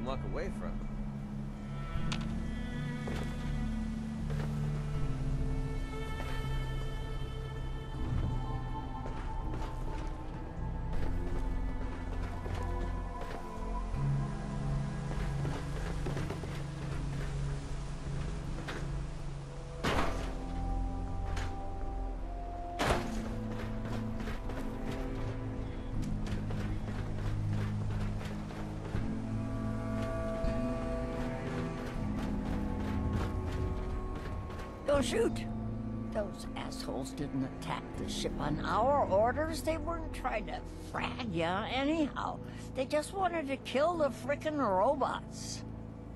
can walk away from. Don't shoot! Those assholes didn't attack the ship on our orders. They weren't trying to frag ya anyhow. They just wanted to kill the frickin' robots.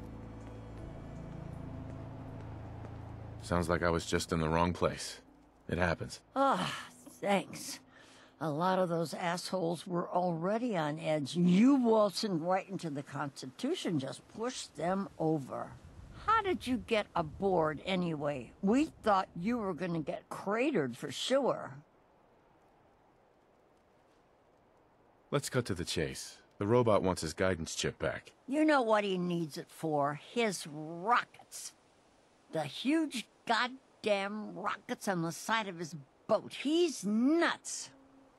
Sounds like I was just in the wrong place. It happens. Ah, thanks. A lot of those assholes were already on edge. You waltzing right into the Constitution just pushed them over. How did you get aboard anyway? We thought you were gonna get cratered for sure. Let's cut to the chase. The robot wants his guidance chip back. You know what he needs it for? His rockets. The huge goddamn rockets on the side of his boat. He's nuts.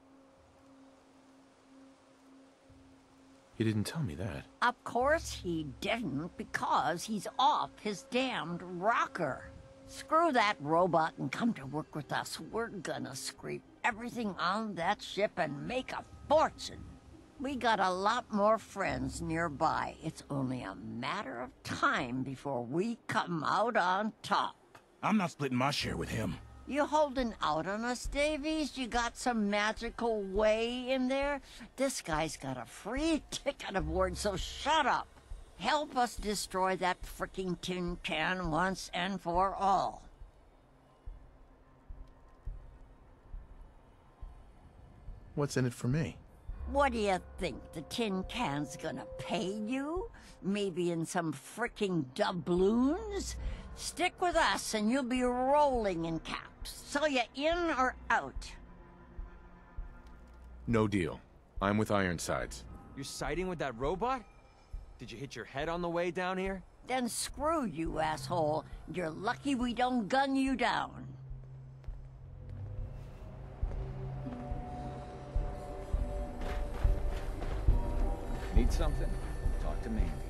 He didn't tell me that. Of course he didn't, because he's off his damned rocker. Screw that robot and come to work with us. We're gonna scrape everything on that ship and make a fortune. We got a lot more friends nearby. It's only a matter of time before we come out on top. I'm not splitting my share with him. You holding out on us, Davies? You got some magical way in there? This guy's got a free ticket aboard, so shut up. Help us destroy that fricking tin can once and for all. What's in it for me? What do you think? The tin can's gonna pay you? Maybe in some fricking doubloons? Stick with us and you'll be rolling in caps. So you in or out? No deal. I'm with Ironsides. You're siding with that robot? Did you hit your head on the way down here? Then screw you, asshole. You're lucky we don't gun you down. Need something? Talk to Mandy.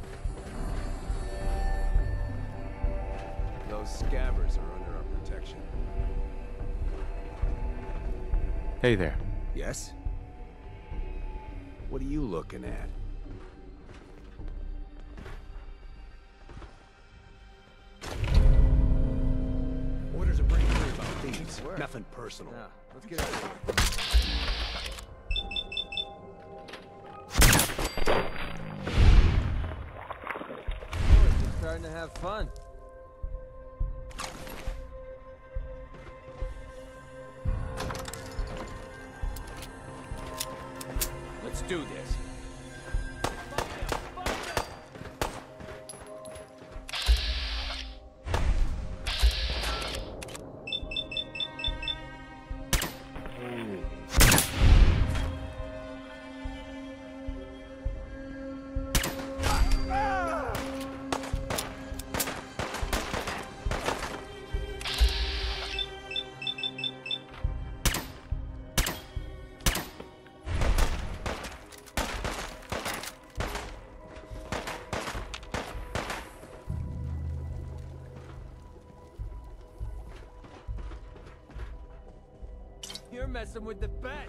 Those scabbers are under our protection. Hey there. Yes? What are you looking at? Orders are pretty clear about these. Nothing personal. Yeah, let's get out of here. We're starting to have fun. Let's do this. You're messing with the best.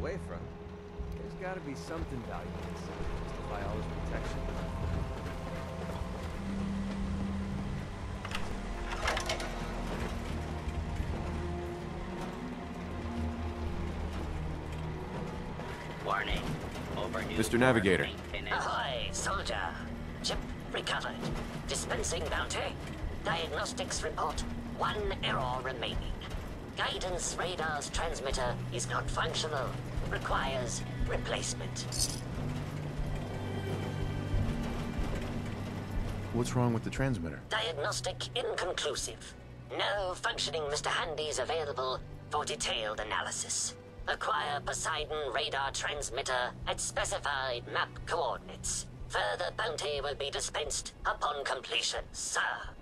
away from. There's gotta be something valuable to justify all this protection. Warning. Overdue. Mr. Navigator. Ahoy, soldier. Chip recovered. Dispensing bounty. Diagnostics report. 1 error remaining. Guidance radar's transmitter is not functional. Requires replacement. What's wrong with the transmitter? Diagnostic inconclusive. No functioning Mr. Handy's available for detailed analysis. Acquire Poseidon radar transmitter at specified map coordinates. Further bounty will be dispensed upon completion, sir.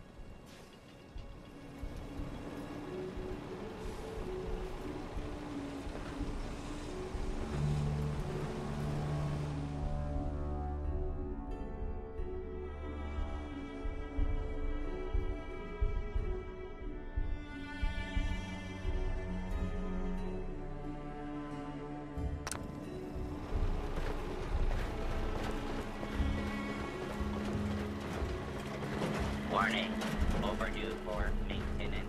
Warning. Overdue for maintenance.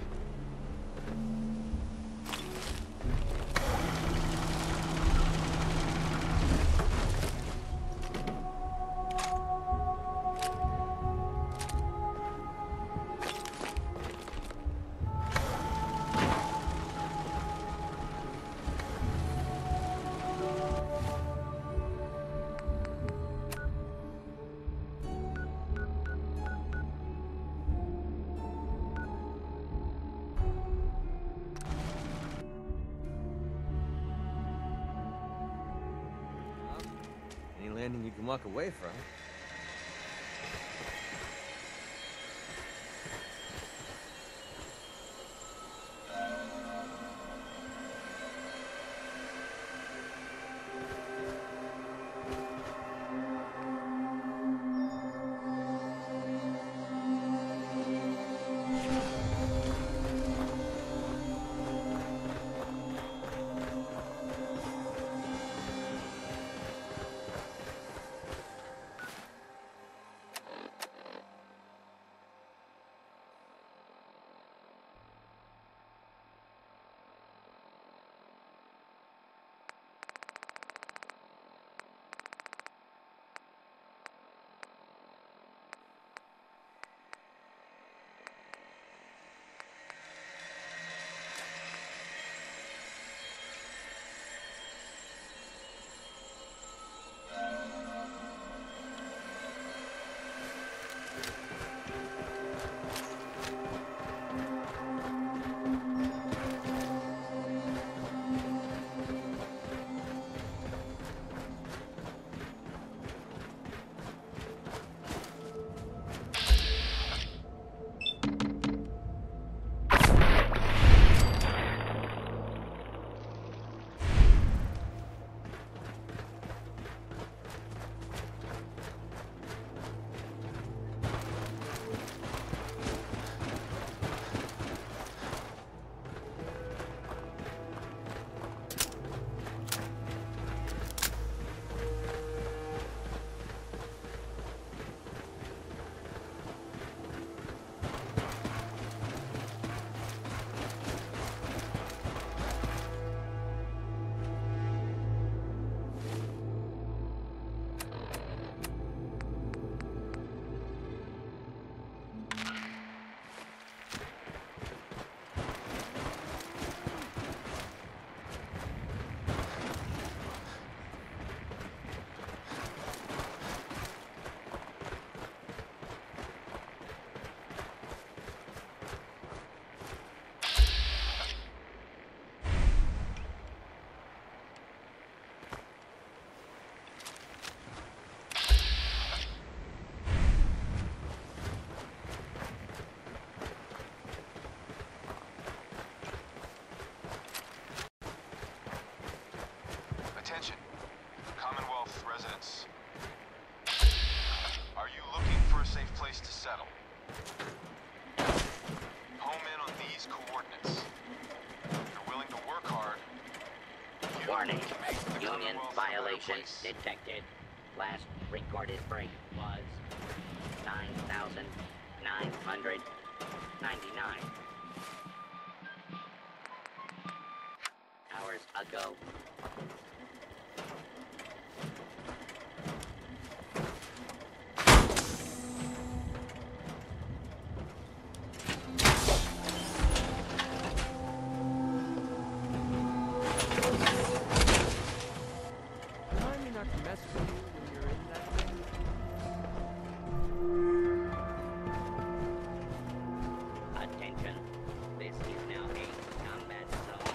Any landing you can walk away from. Attention, Commonwealth residents. Are you looking for a safe place to settle? Home in on these coordinates. If you're willing to work hard, Warning. Union violation detected. Last recorded break was 9,999 hours ago. Remind me not to mess with you when you're in that thing. Attention. This is now a combat zone.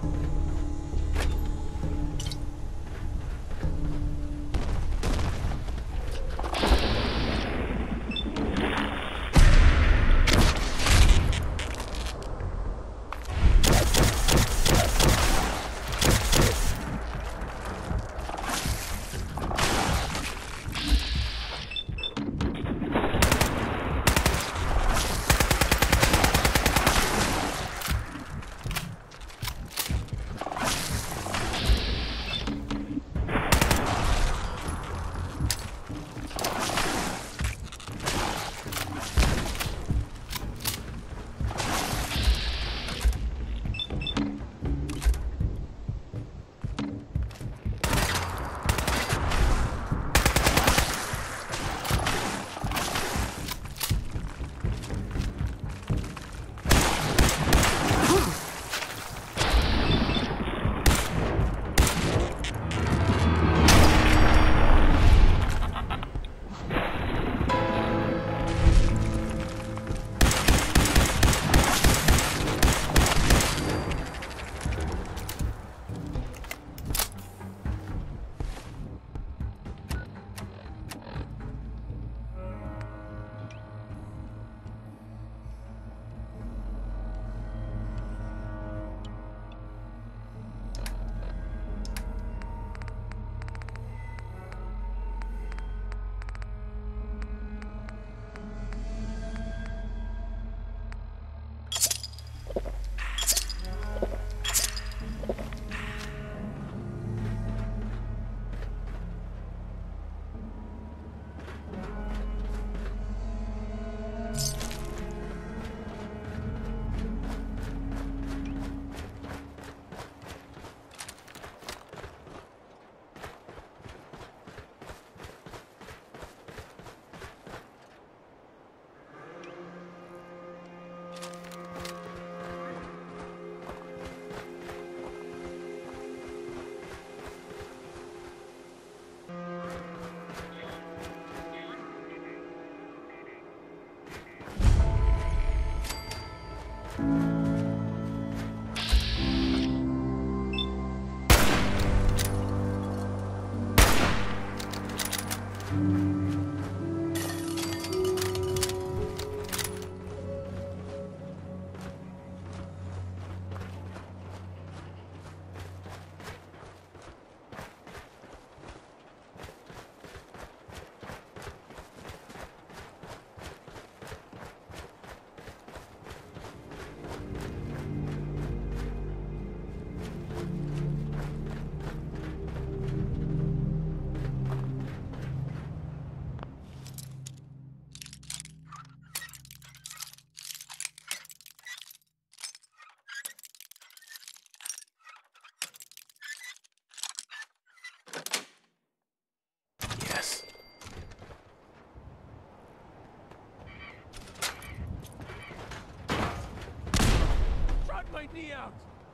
me out!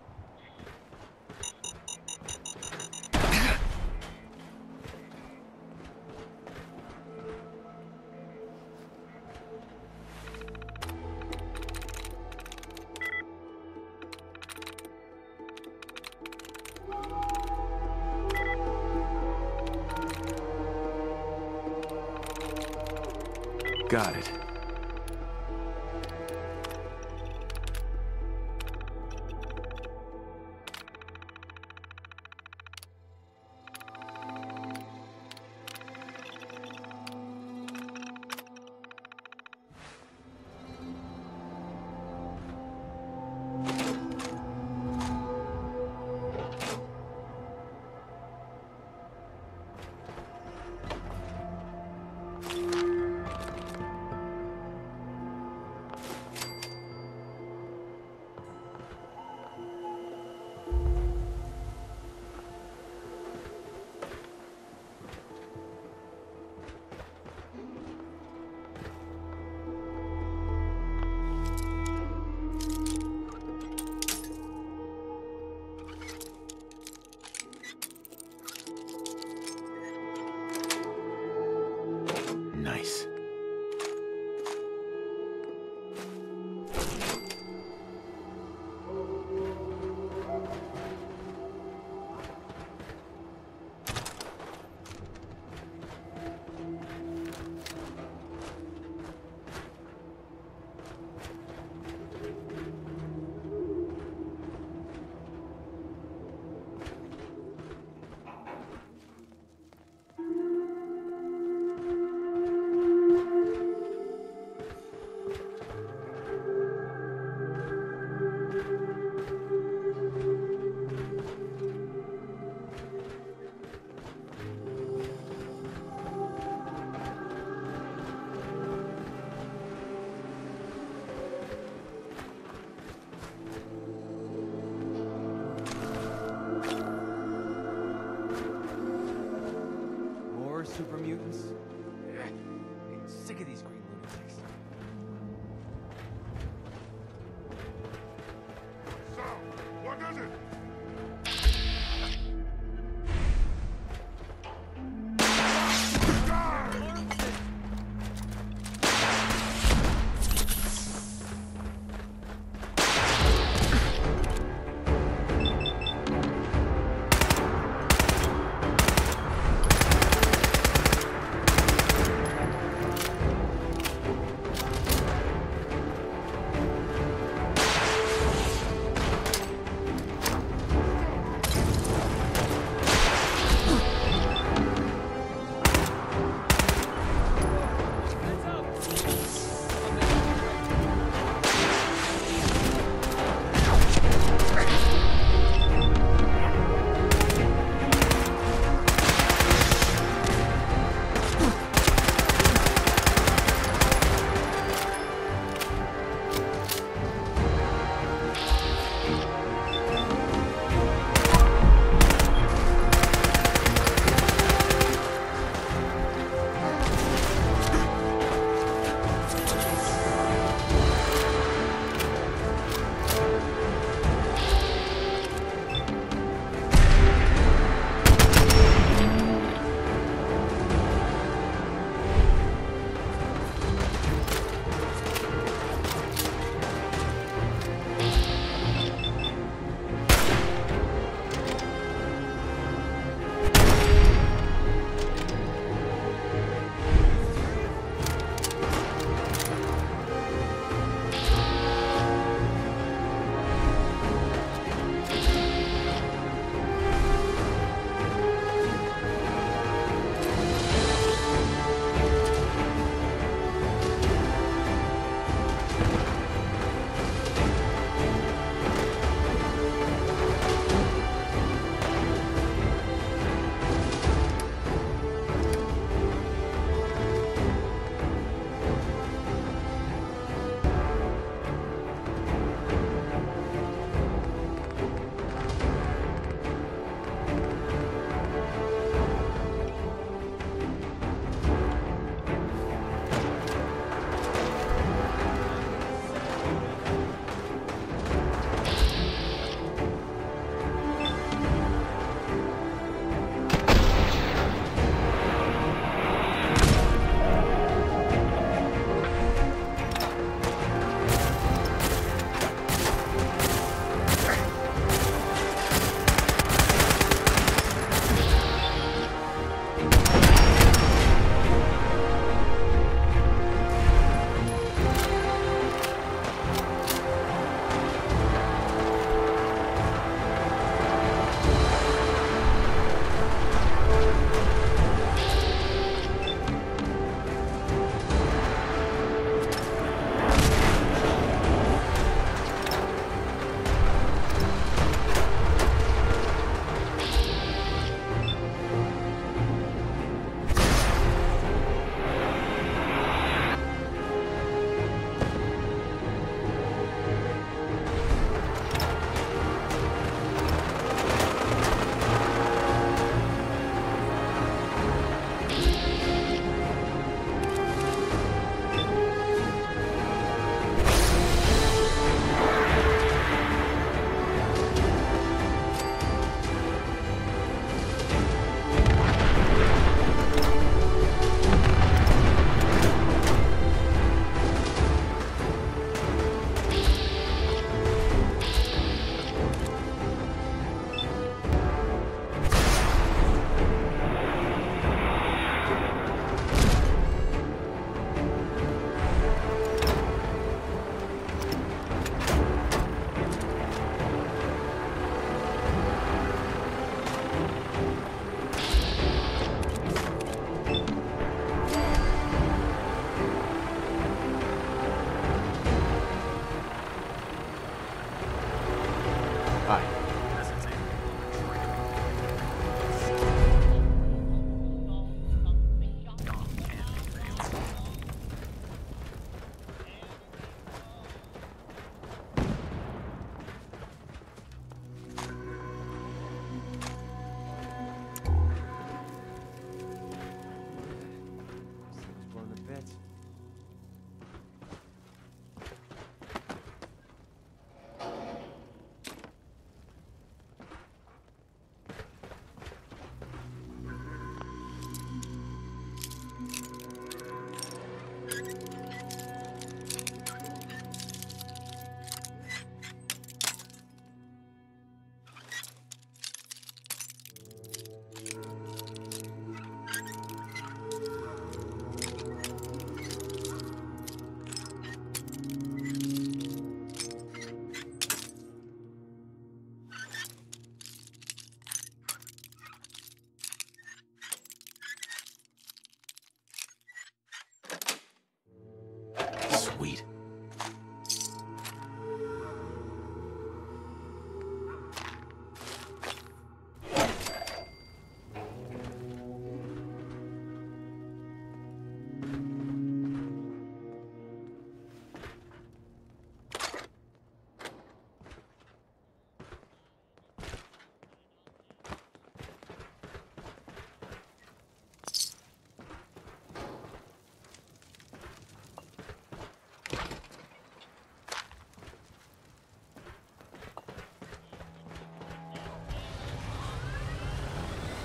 Got it. super mutants? Getting sick of these green lunatics. So, what is it?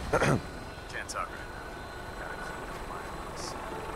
Can't talk right now. Gotta clean up my house.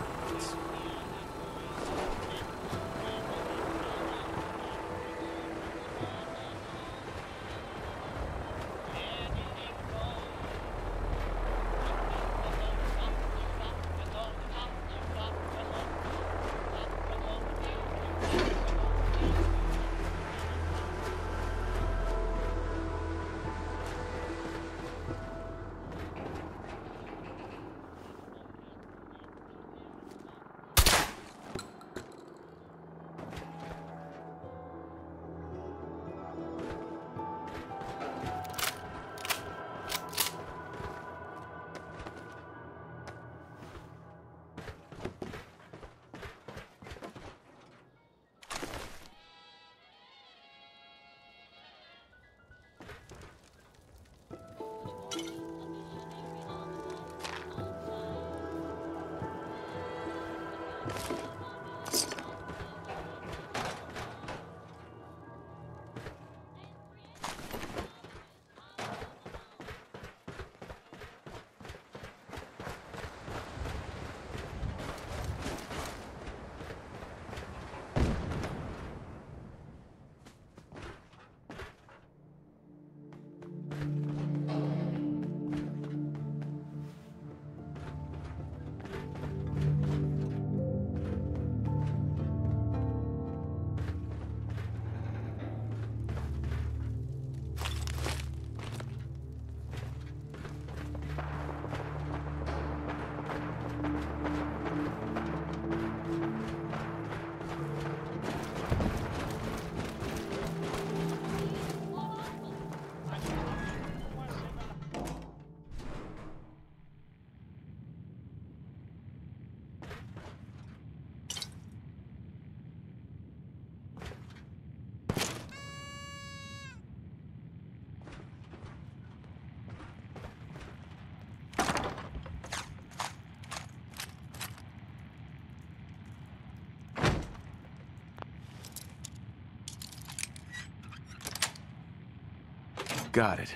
Got it.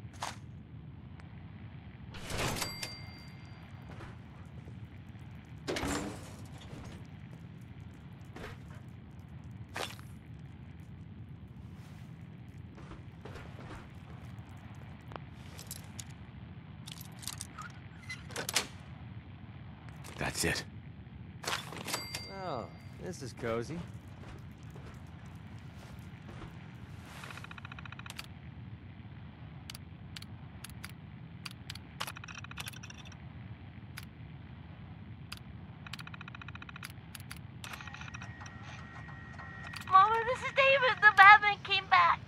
That's it. Oh, this is cozy. Mama, this is David. The Batman came back.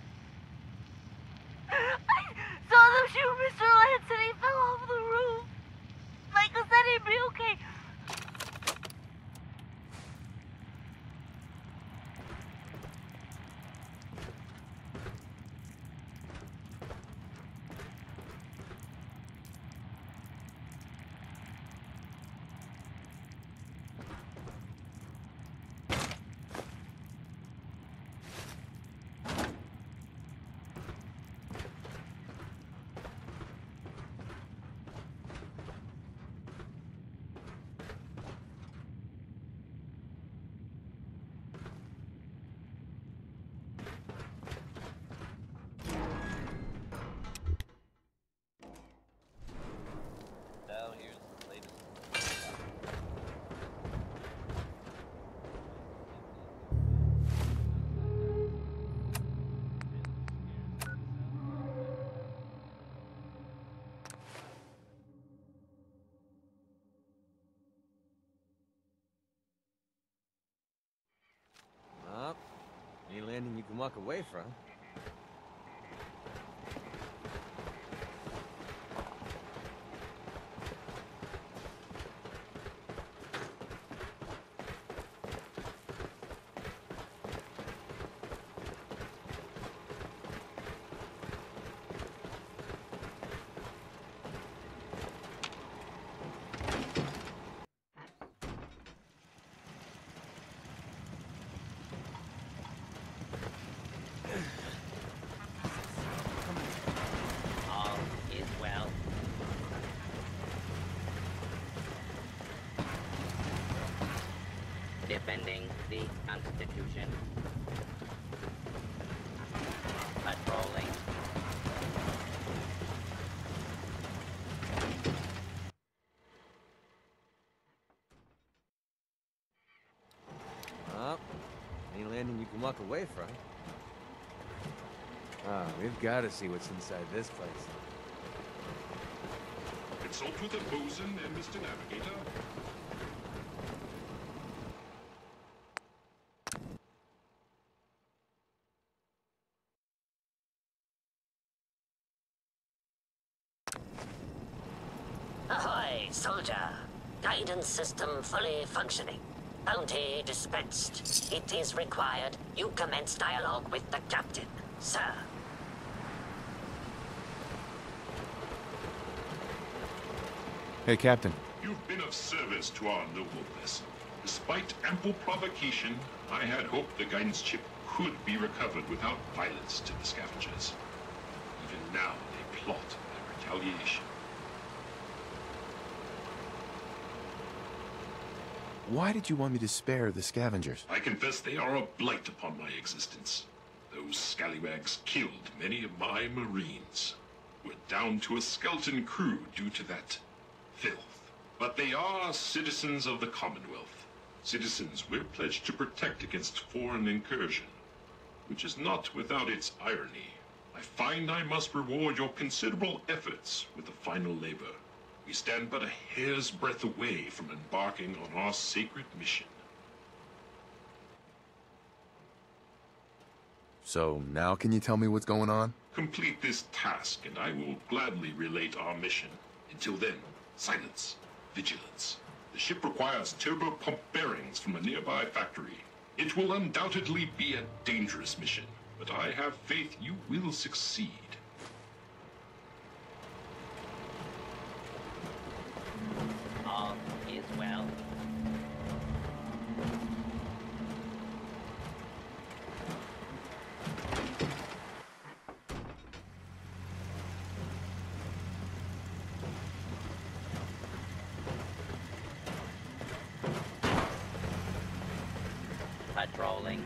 I saw them shoot Mr. Lance and he fell off the roof. Michael said he'd be okay. Well, any landing you can walk away from. defending the Constitution. Patrolling. Well, any landing you can walk away from. Ah, we've got to see what's inside this place. Consult with the bosun and Mr. Navigator. Ahoy, soldier. Guidance system fully functioning. Bounty dispensed. It is required you commence dialogue with the captain, sir. Hey, Captain. You've been of service to our noble vessel. Despite ample provocation, I had hoped the guidance chip could be recovered without violence to the scavengers. Even now, they plot their retaliation. Why did you want me to spare the scavengers? I confess they are a blight upon my existence. Those scallywags killed many of my Marines. We're down to a skeleton crew due to that filth. But they are citizens of the Commonwealth. Citizens we're pledged to protect against foreign incursion. Which is not without its irony. I find I must reward your considerable efforts with the final labor. We stand but a hair's breadth away from embarking on our sacred mission. So now can you tell me what's going on? Complete this task, and I will gladly relate our mission. Until then, silence, vigilance. The ship requires turbo pump bearings from a nearby factory. It will undoubtedly be a dangerous mission, but I have faith you will succeed. All is well. Patrolling.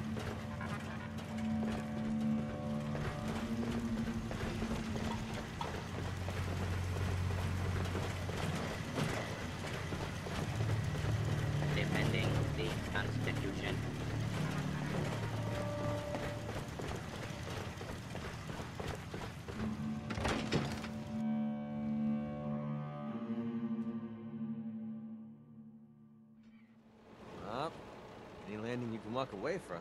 Defending the Constitution. Well, any landing you can walk away from.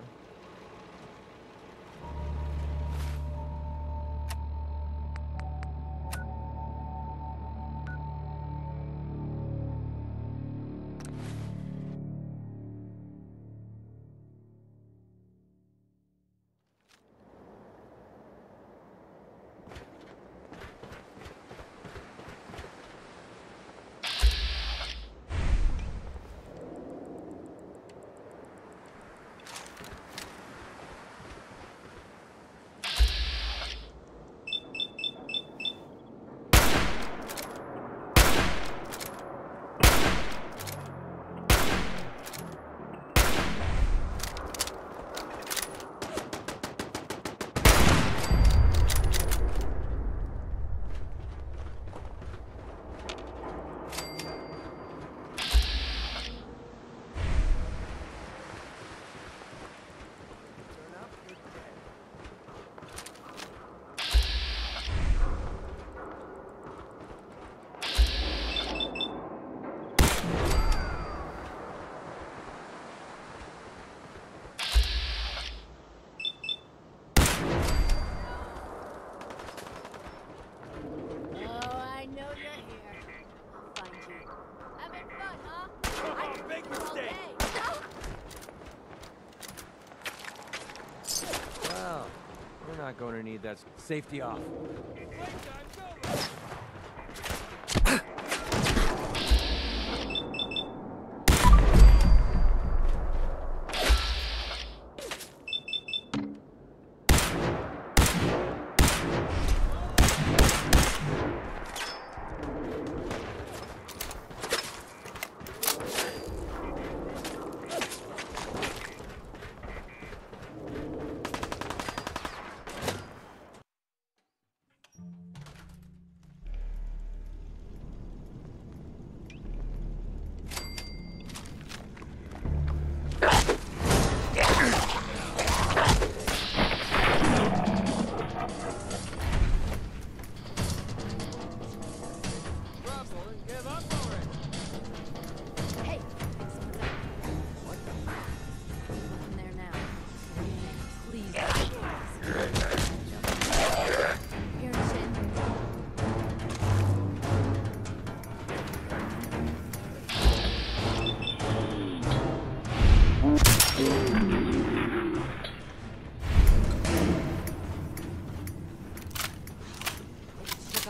Well, we're not going to need that safety off.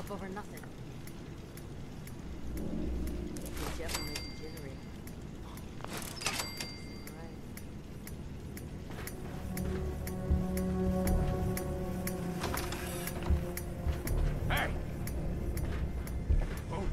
up over nothing. It's definitely degenerating. Hey! Oh.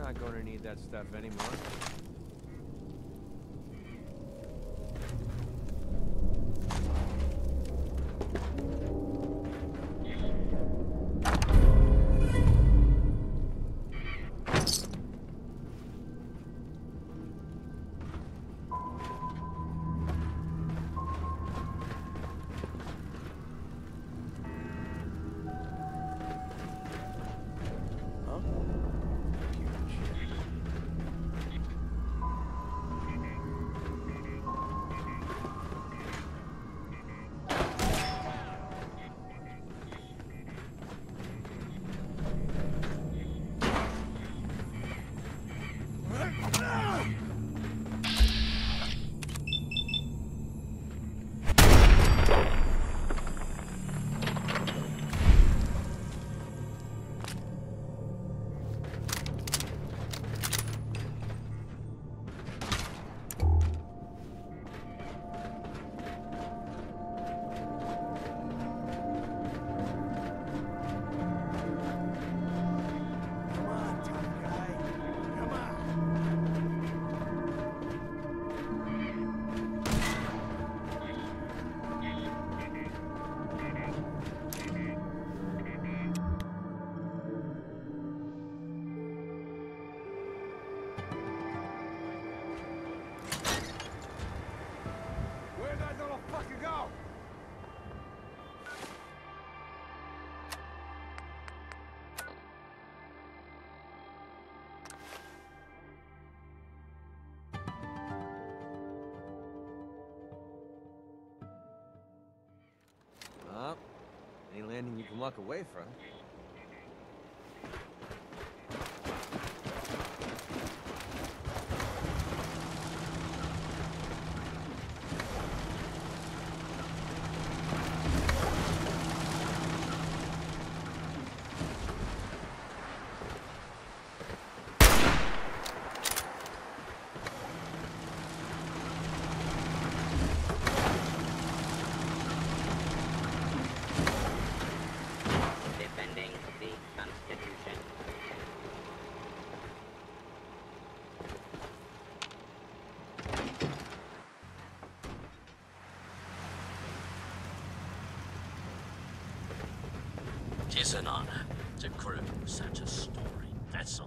not going to need that stuff anymore. Any landing you can walk away from. Tis an honor to crew such a story vessel.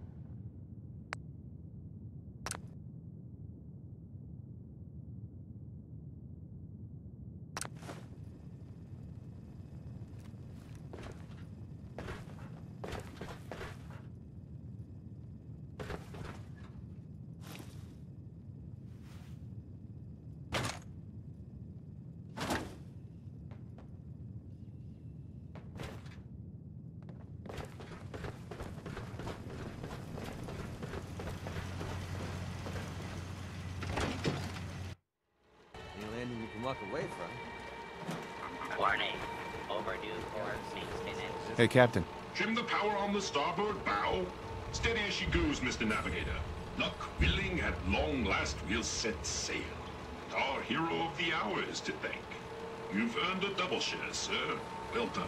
Walk away from. Warning. Overdue for maintenance. Hey, Captain. Trim the power on the starboard bow. Steady as she goes, Mr. Navigator. Luck willing, at long last we'll set sail. Our hero of the hour is to thank. You've earned a double share, sir. Well done.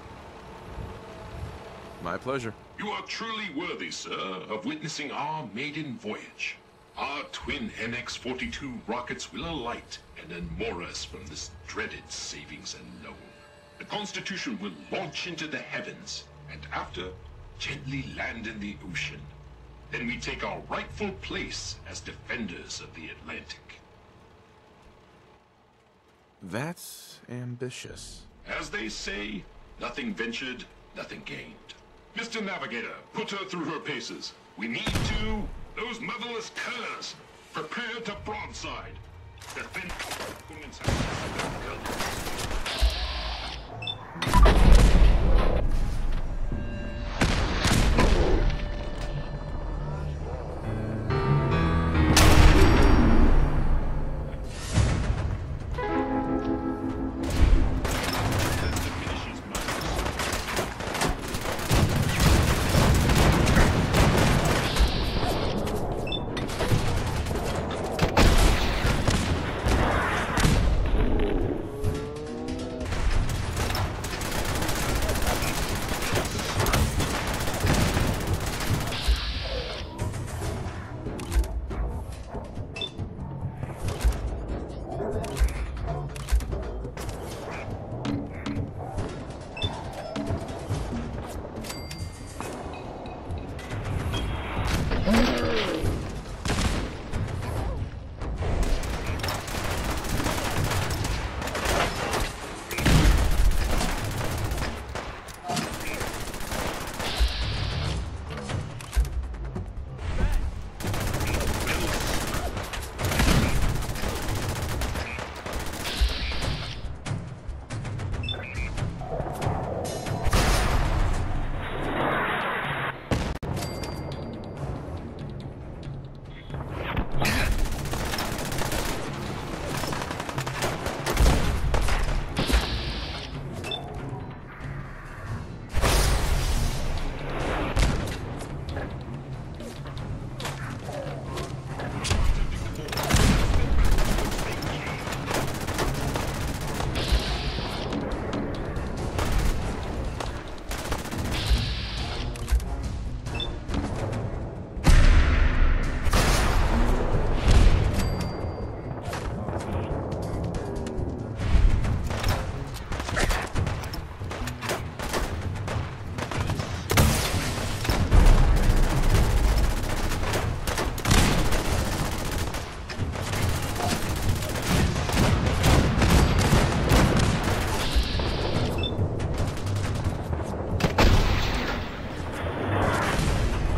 My pleasure. You are truly worthy, sir, of witnessing our maiden voyage. Our twin NX-42 rockets will alight and unmoor us from this dreaded savings unknown. The Constitution will launch into the heavens, and after, gently land in the ocean. Then we take our rightful place as defenders of the Atlantic. That's ambitious. As they say, nothing ventured, nothing gained. Mr. Navigator, put her through her paces. We need to... Those motherless curs! Prepare to broadside! Defend...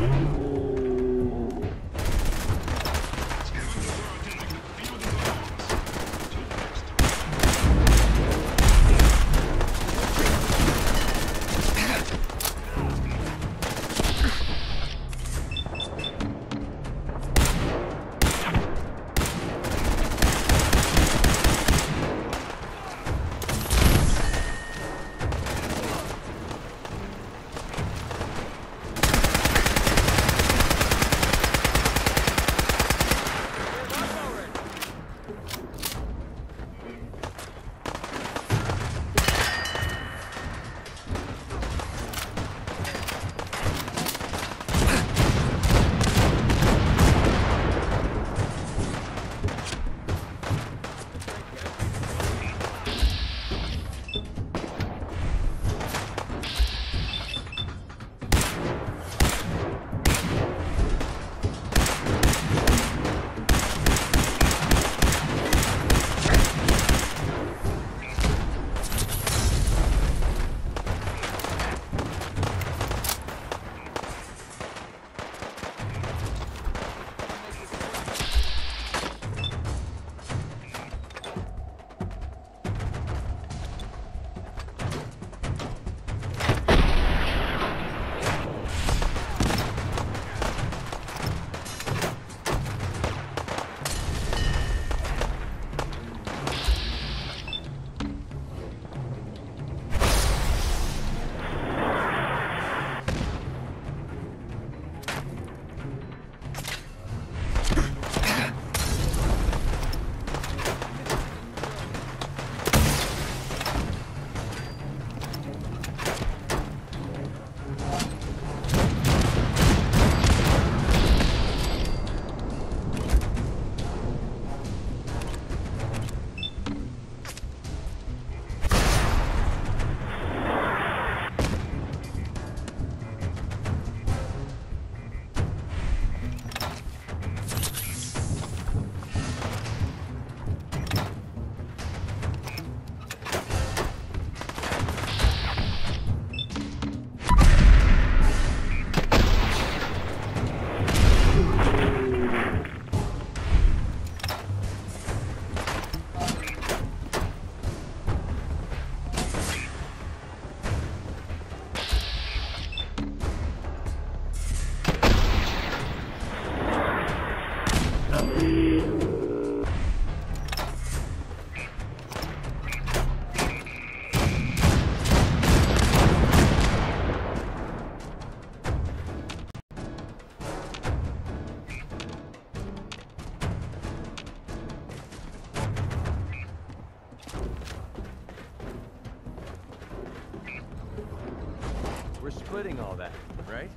We're splitting all that, right?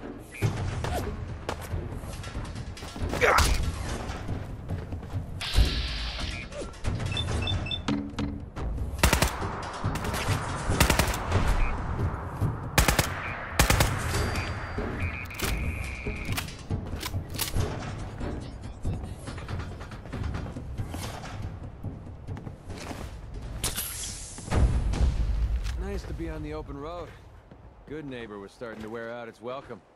Nice to be on the open road. Good neighbor was starting to wear out its welcome.